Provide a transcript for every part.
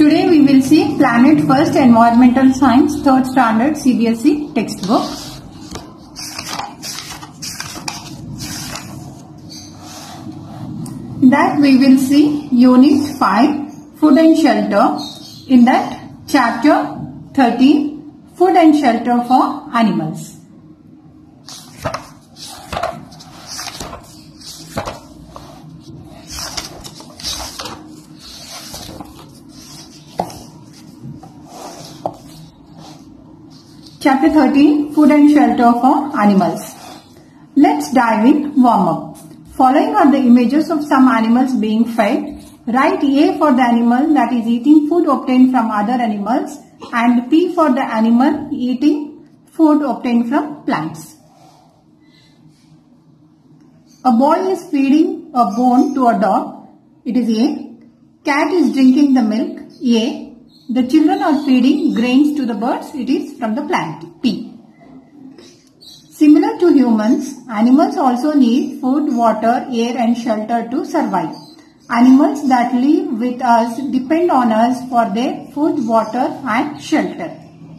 Today we will see Planet First Environmental Science 3rd Standard CBSE textbook. In that we will see Unit 5 Food and Shelter. In that Chapter 13 Food and Shelter for Animals. Chapter 13 Food and Shelter for Animals. Let's dive in. Warm up. Following are the images of some animals being fed. Write A for the animal that is eating food obtained from other animals and P for the animal eating food obtained from plants. A boy is feeding a bone to a dog. It is A. Cat is drinking the milk. A. The children are feeding grains to the birds. It is from the plant. P. Similar to humans, animals also need food, water, air and shelter to survive. Animals that live with us depend on us for their food, water and shelter.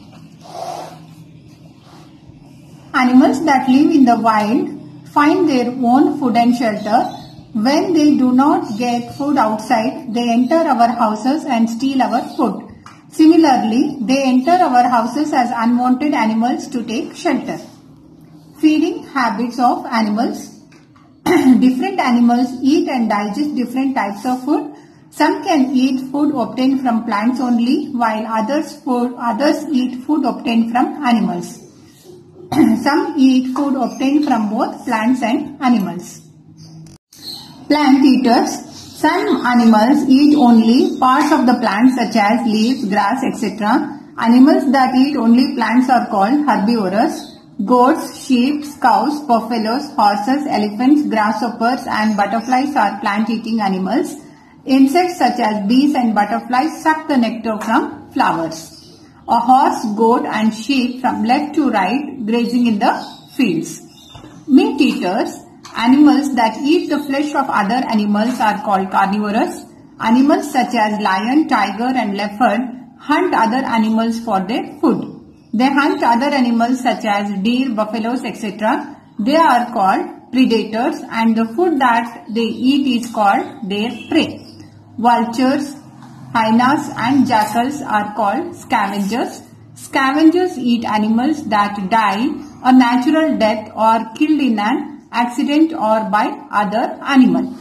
Animals that live in the wild find their own food and shelter. When they do not get food outside, they enter our houses and steal our food. Similarly, they enter our houses as unwanted animals to take shelter. Feeding habits of animals. Different animals eat and digest different types of food. Some can eat food obtained from plants only, while others eat food obtained from animals. Some eat food obtained from both plants and animals. Plant eaters. Some animals eat only parts of the plant such as leaves, grass, etc. Animals that eat only plants are called herbivorous. Goats, sheep, cows, buffaloes, horses, elephants, grasshoppers and butterflies are plant-eating animals. Insects such as bees and butterflies suck the nectar from flowers. A horse, goat and sheep from left to right grazing in the fields. Meat eaters. Animals that eat the flesh of other animals are called carnivorous. Animals such as lion, tiger and leopard hunt other animals for their food. They hunt other animals such as deer, buffaloes, etc. They are called predators and the food that they eat is called their prey. Vultures, hyenas and jackals are called scavengers. Scavengers eat animals that die a natural death or killed in an accident or by other animal.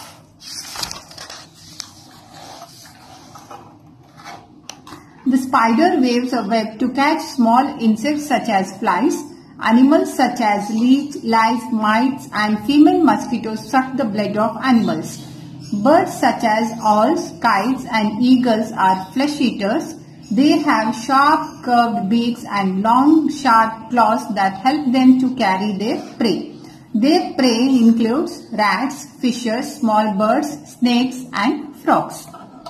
The spider waves a web to catch small insects such as flies. Animals such as leech, lice, mites and female mosquitoes suck the blood of animals. Birds such as owls, kites and eagles are flesh eaters. They have sharp curved beaks and long sharp claws that help them to carry their prey. Their prey includes rats, fishes, small birds, snakes and frogs.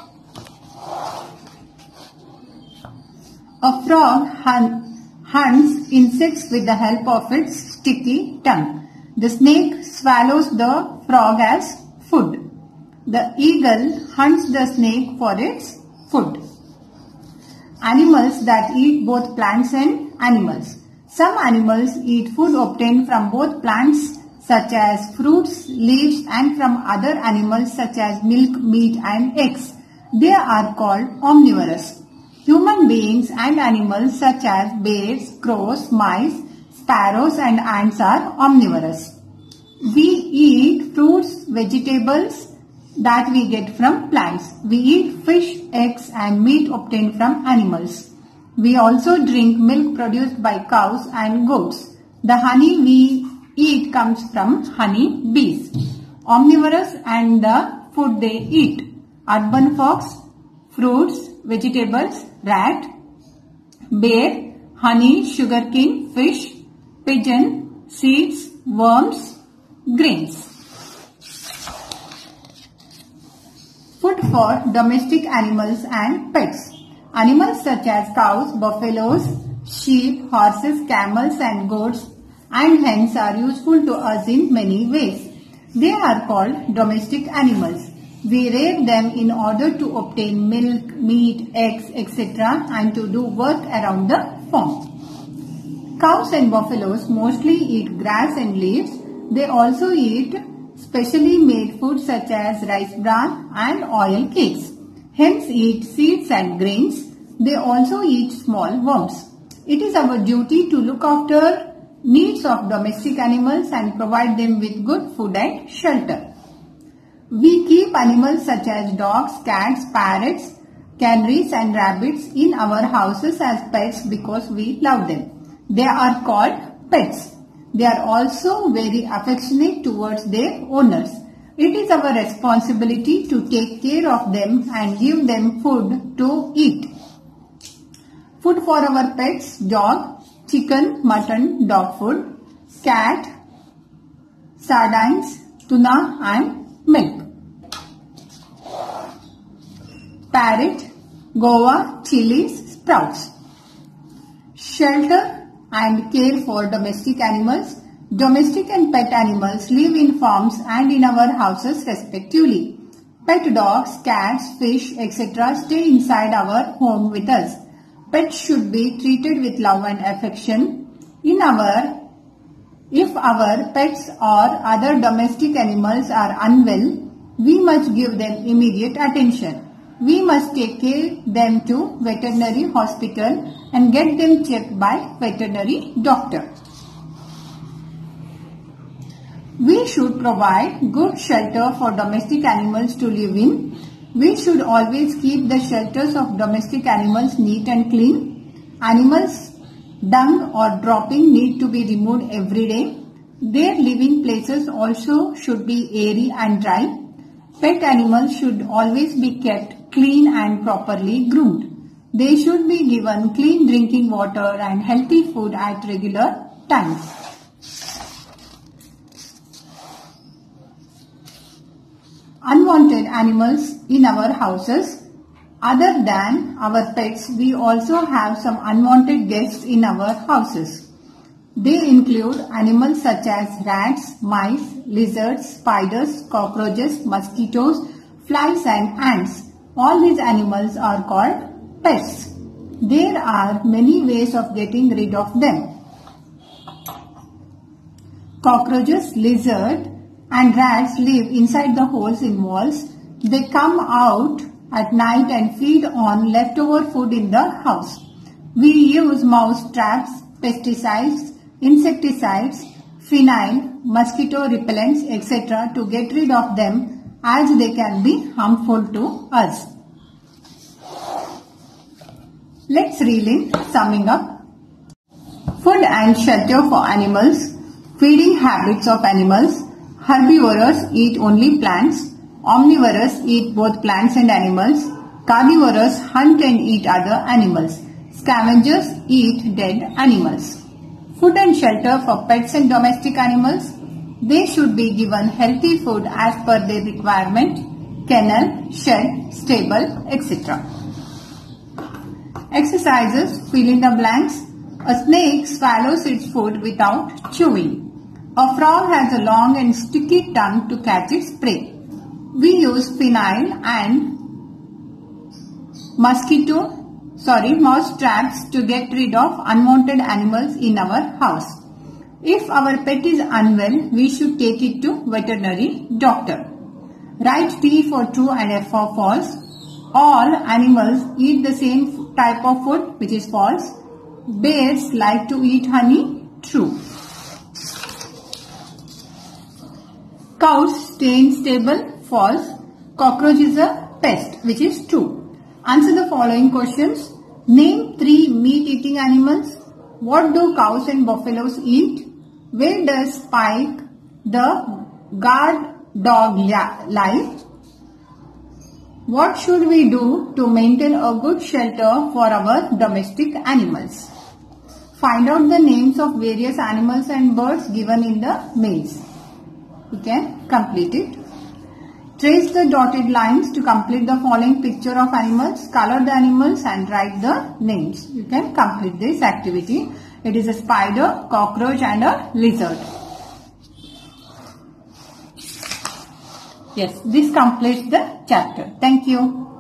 A frog hunts insects with the help of its sticky tongue. The snake swallows the frog as food. The eagle hunts the snake for its food. Animals that eat both plants and animals. Some animals eat food obtained from both plants such as fruits, leaves and from other animals such as milk, meat and eggs. They are called omnivorous. Human beings and animals such as bears, crows, mice, sparrows and ants are omnivorous. We eat fruits, vegetables that we get from plants. We eat fish, eggs and meat obtained from animals. We also drink milk produced by cows and goats. The honey we eat comes from honey bees. Omnivorous and the food they eat. Urban fox, fruits, vegetables, rat, bear, honey, sugarcane, fish, pigeon, seeds, worms, grains. Food for domestic animals and pets. Animals such as cows, buffaloes, sheep, horses, camels and goats and hens are useful to us in many ways. They are called domestic animals. We rear them in order to obtain milk, meat, eggs, etc. and to do work around the farm. Cows and buffaloes mostly eat grass and leaves. They also eat specially made foods such as rice bran and oil cakes. Hens eat seeds and grains. They also eat small worms. It is our duty to look after needs of domestic animals and provide them with good food and shelter. We keep animals such as dogs, cats, parrots, canaries and rabbits in our houses as pets because we love them. They are called pets. They are also very affectionate towards their owners. It is our responsibility to take care of them and give them food to eat. Food for our pets: dog, chicken, mutton, dog food, cat, sardines, tuna and milk. Parrot, guava, chilies, sprouts. Shelter and care for domestic animals. Domestic and pet animals live in farms and in our houses respectively. Pet dogs, cats, fish, etc. stay inside our home with us. Pets should be treated with love and affection. If our pets or other domestic animals are unwell, we must give them immediate attention. We must take them to veterinary hospital and get them checked by veterinary doctor. We should provide good shelter for domestic animals to live in. We should always keep the shelters of domestic animals neat and clean. Animals' dung or dropping need to be removed every day. Their living places also should be airy and dry. Pet animals should always be kept clean and properly groomed. They should be given clean drinking water and healthy food at regular times. Unwanted animals in our houses. Other than our pets, we also have some unwanted guests in our houses. They include animals such as rats, mice, lizards, spiders, cockroaches, mosquitoes, flies and ants. All these animals are called pests. There are many ways of getting rid of them. Cockroaches, lizards and rats live inside the holes in walls. They come out at night and feed on leftover food in the house. We use mouse traps, pesticides, insecticides, phenyl, mosquito repellents, etc. to get rid of them as they can be harmful to us. Let's reel in summing up. Food and shelter for animals. Feeding habits of animals. Herbivorous eat only plants. Omnivorous eat both plants and animals. Carnivorous hunt and eat other animals. Scavengers eat dead animals. Food and shelter for pets and domestic animals. They should be given healthy food as per their requirement. Kennel, shed, stable, etc. Exercises. Fill in the blanks. A snake swallows its food without chewing. A frog has a long and sticky tongue to catch its prey. We use phenyl and mouse traps to get rid of unwanted animals in our house. If our pet is unwell, we should take it to veterinary doctor. Write T for true and F for false. All animals eat the same type of food, which is false. Bears like to eat honey, true. Cows stay in stable, false. Cockroach is a pest, which is true. Answer the following questions. Name 3 meat-eating animals. What do cows and buffaloes eat? Where does Spike, the guard dog, live? What should we do to maintain a good shelter for our domestic animals? Find out the names of various animals and birds given in the maze. You can complete it. Trace the dotted lines to complete the following picture of animals. Color the animals and write the names. You can complete this activity. It is a spider, cockroach and a lizard. Yes, this completes the chapter. Thank you.